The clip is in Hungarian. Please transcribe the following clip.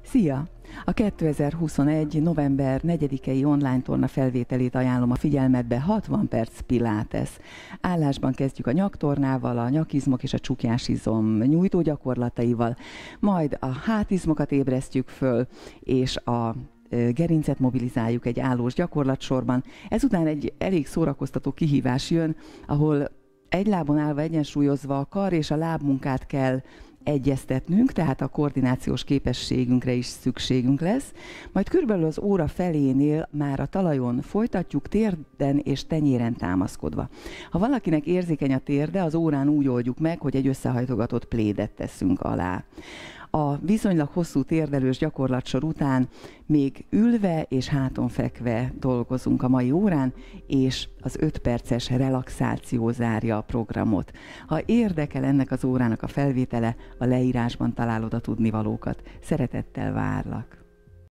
Szia! A 2021. november 4-i online torna felvételét ajánlom a figyelmetbe. 60 perc pilates. Állásban kezdjük a nyaktornával, a nyakizmok és a csuklyásizom nyújtó gyakorlataival, majd a hátizmokat ébresztjük föl, és a gerincet mobilizáljuk egy állós gyakorlatsorban. Ezután egy elég szórakoztató kihívás jön, ahol egy lábon állva egyensúlyozva a kar és a lábmunkát kell egyeztetnünk, tehát a koordinációs képességünkre is szükségünk lesz. Majd körülbelül az óra felénél már a talajon folytatjuk, térden és tenyéren támaszkodva. Ha valakinek érzékeny a térde, az órán úgy oldjuk meg, hogy egy összehajtogatott plédet teszünk alá. A viszonylag hosszú térdelős gyakorlatsor után még ülve és háton fekve dolgozunk a mai órán, és az 5 perces relaxáció zárja a programot. Ha érdekel ennek az órának a felvétele, a leírásban találod a tudnivalókat. Szeretettel várlak!